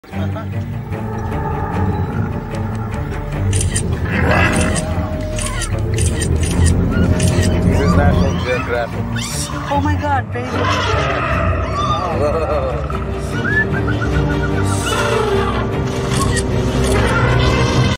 This is National Geographic. Oh my God, baby. Whoa.